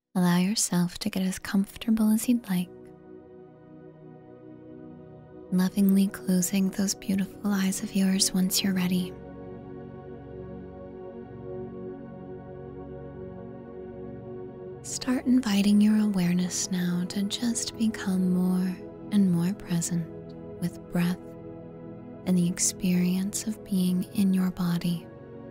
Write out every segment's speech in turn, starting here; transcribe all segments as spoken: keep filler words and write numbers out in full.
Allow yourself to get as comfortable as you'd like, lovingly closing those beautiful eyes of yours once you're ready. Start inviting your awareness now to just become more and more present with breath and the experience of being in your body.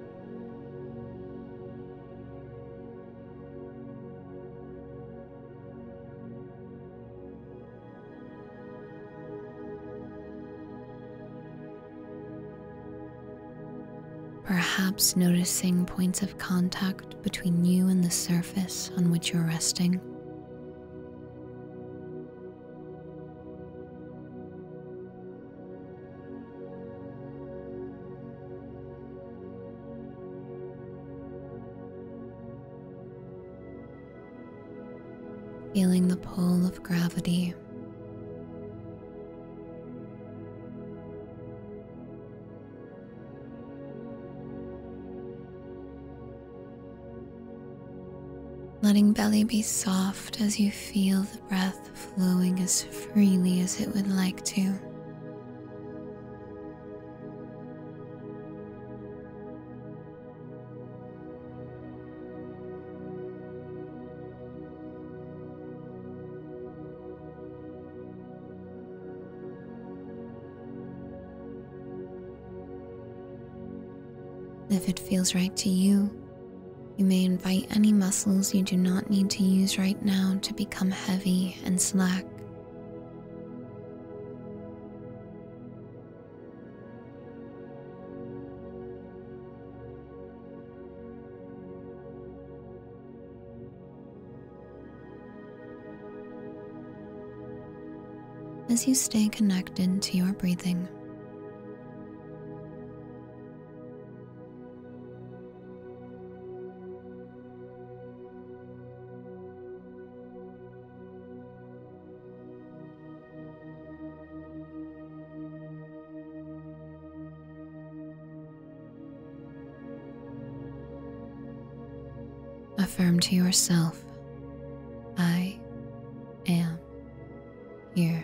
Perhaps noticing points of contact between you and the surface on which you're resting. Feeling the pull of gravity. Letting belly be soft as you feel the breath flowing as freely as it would like to. If it feels right to you, you may invite any muscles you do not need to use right now to become heavy and slack. As you stay connected to your breathing, affirm to yourself, I am here.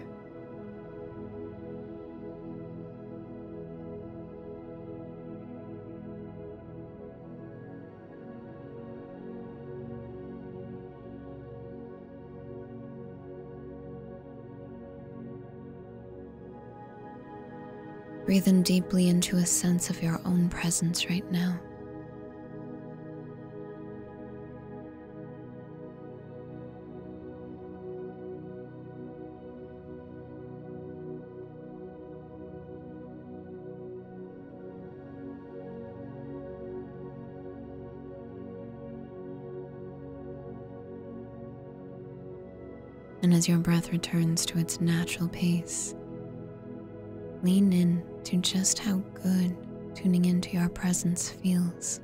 Breathe in deeply into a sense of your own presence right now. And as your breath returns to its natural pace, lean in to just how good tuning into your presence feels.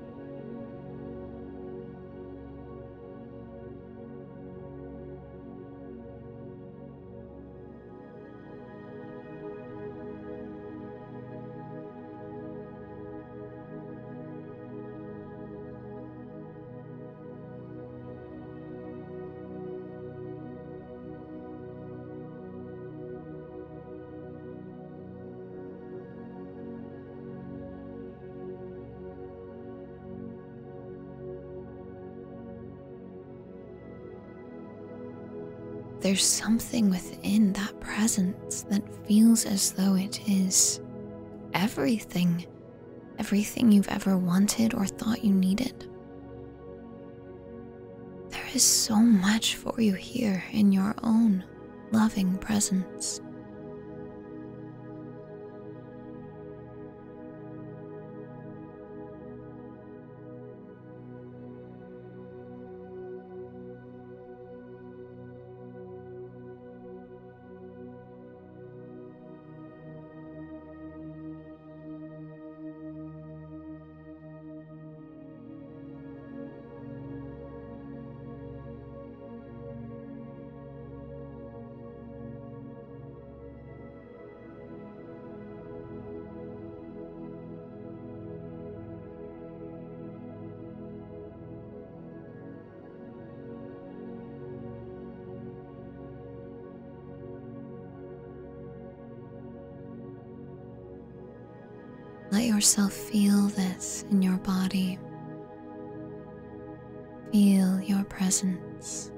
There's something within that presence that feels as though it is everything, everything you've ever wanted or thought you needed. There is so much for you here in your own loving presence. let yourself feel this in your body. Feel your presence.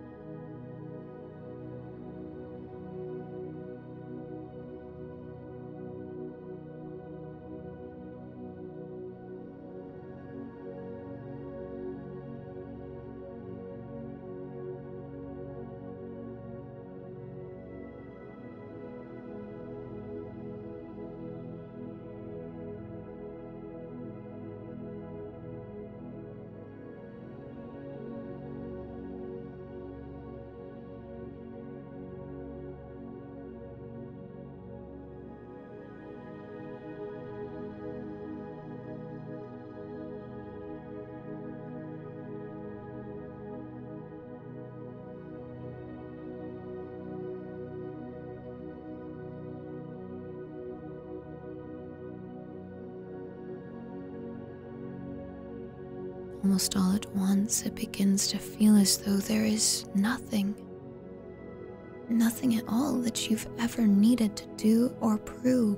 Almost all at once, it begins to feel as though there is nothing, nothing at all that you've ever needed to do or prove.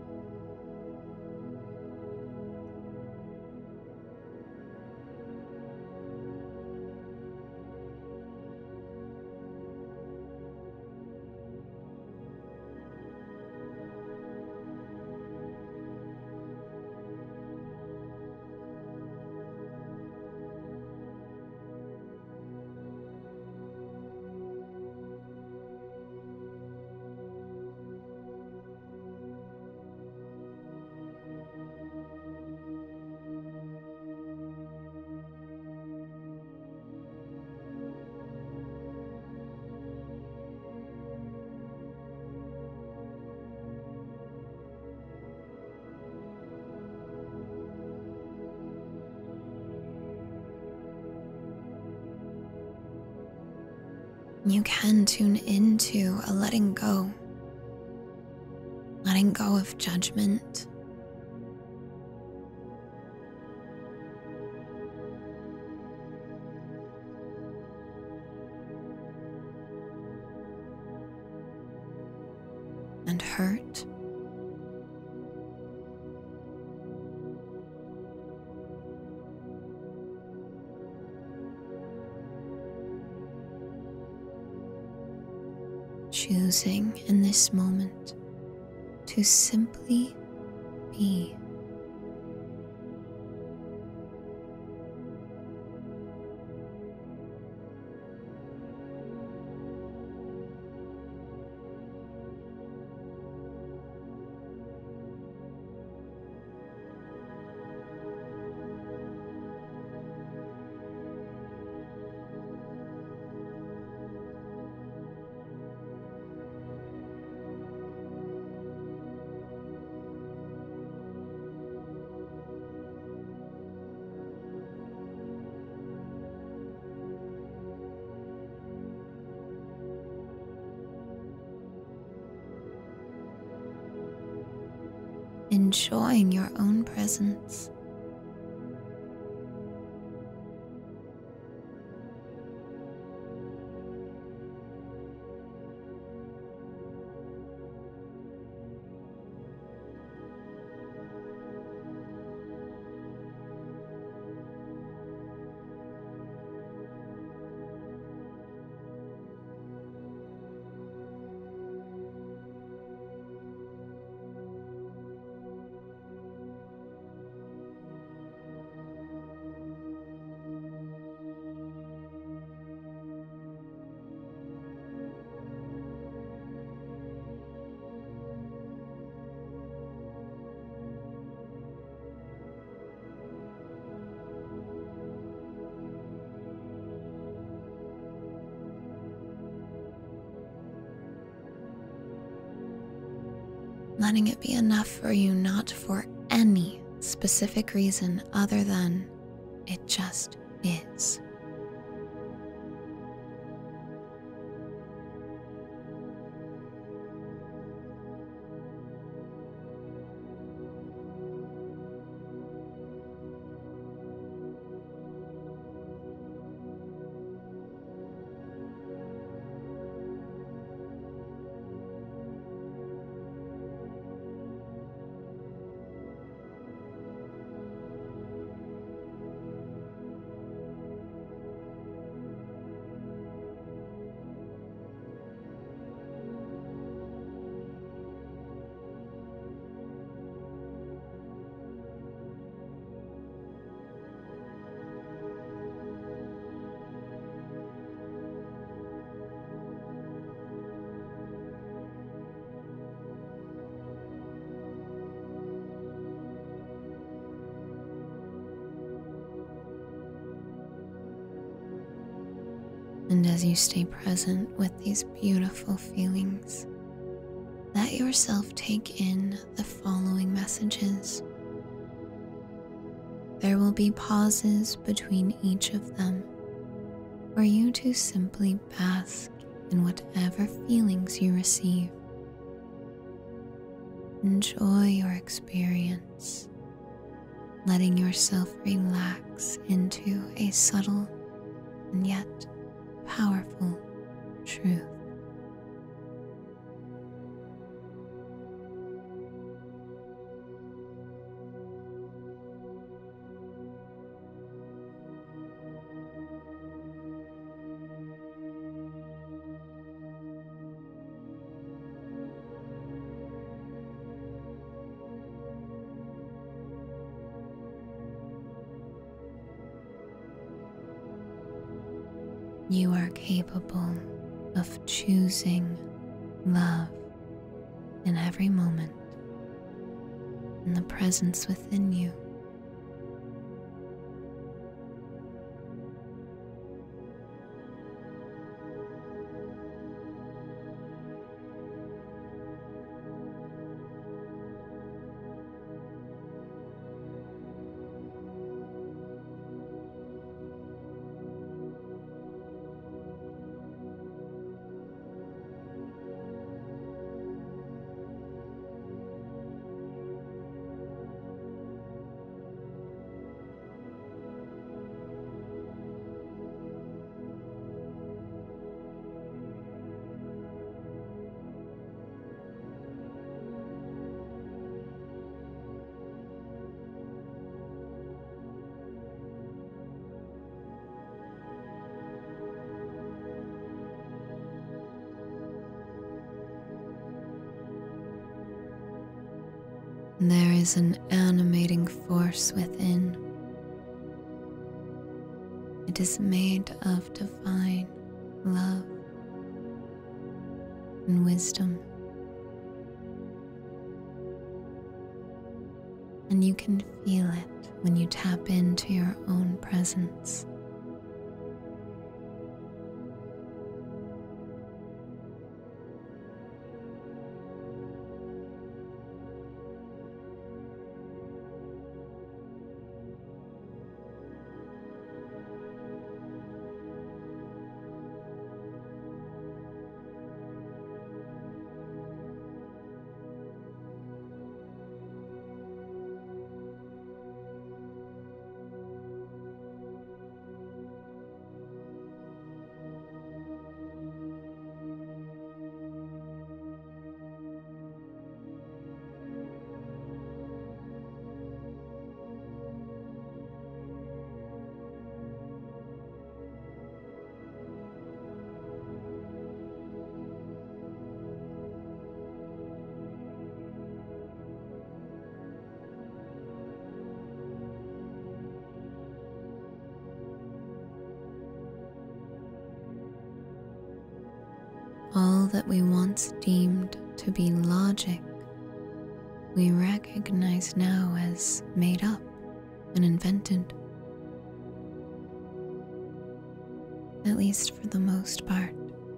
You can tune into a letting go, letting go of judgment, and hurt. Choosing in this moment to simply be. Enjoying your own presence. Letting it be enough for you, not for any specific reason other than it just is. And as you stay present with these beautiful feelings, let yourself take in the following messages. There will be pauses between each of them for you to simply bask in whatever feelings you receive. Enjoy your experience, letting yourself relax into a subtle and yet powerful truth. You are capable of choosing love in every moment, in the presence within you. There is an animating force within. It is made of divine love and wisdom. And you can feel it when you tap into your own presence. All that we once deemed to be logic, we recognize now as made up and invented, at least for the most part.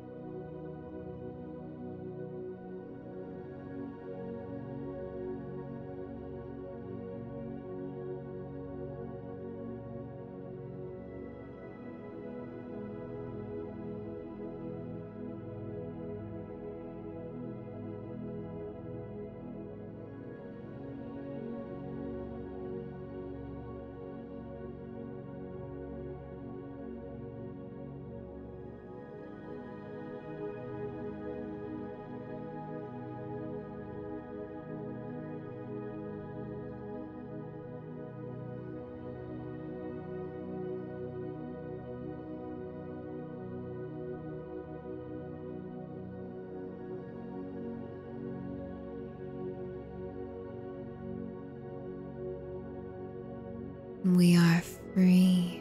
We are free.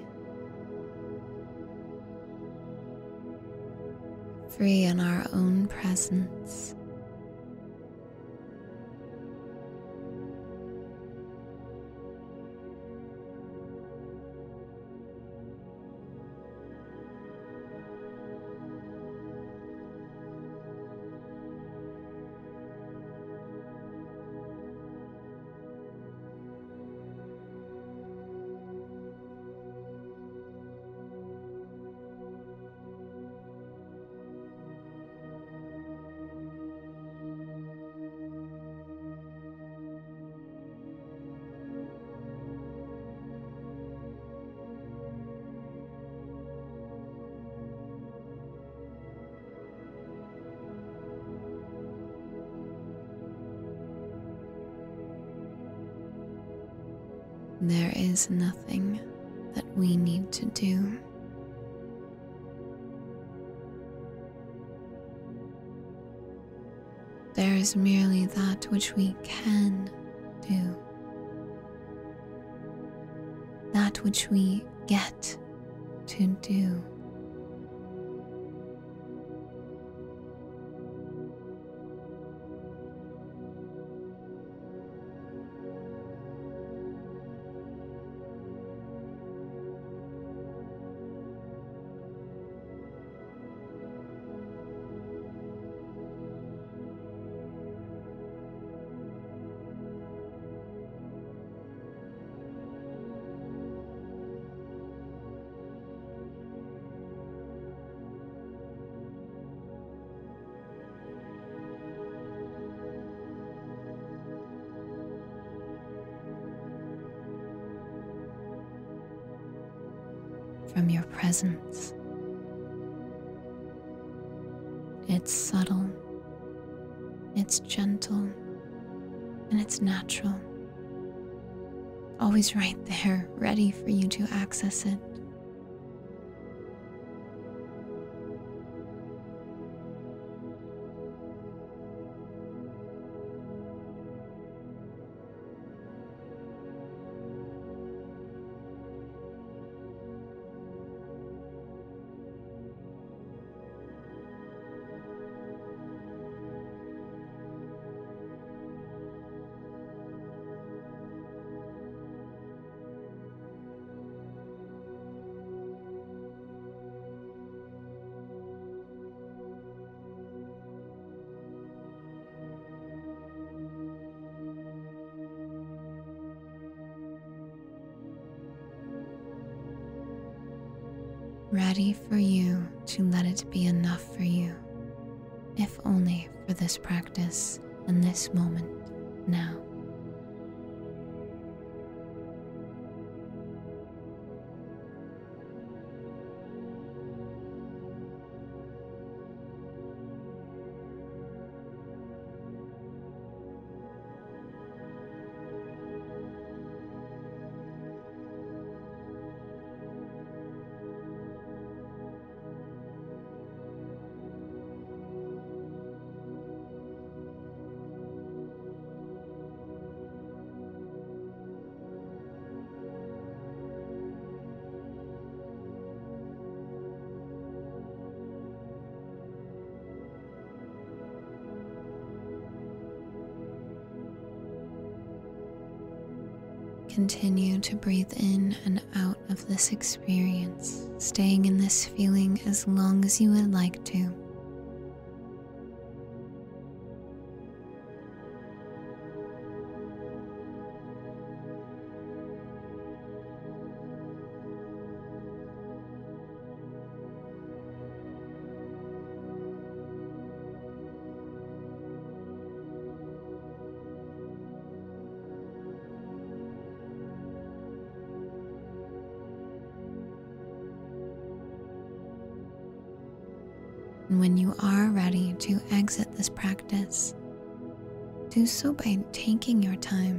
Free in our own presence. There is nothing that we need to do. There is merely that which we can do, that which we get to do. From your presence. It's subtle, it's gentle, and it's natural. Always right there, ready for you to access it. Ready for you to let it be enough for you, if only for this practice and this moment now. Continue to breathe in and out of this experience, staying in this feeling as long as you would like to. And when you are ready to exit this practice, do so by taking your time.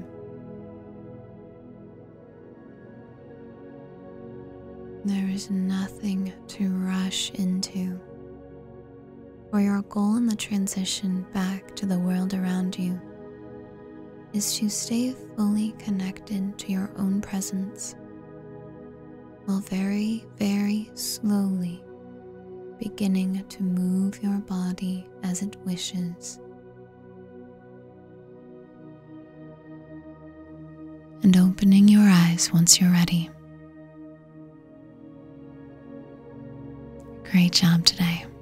There is nothing to rush into, for your goal in the transition back to the world around you is to stay fully connected to your own presence, while very, very slowly beginning to move your body as it wishes, and opening your eyes once you're ready. Great job today.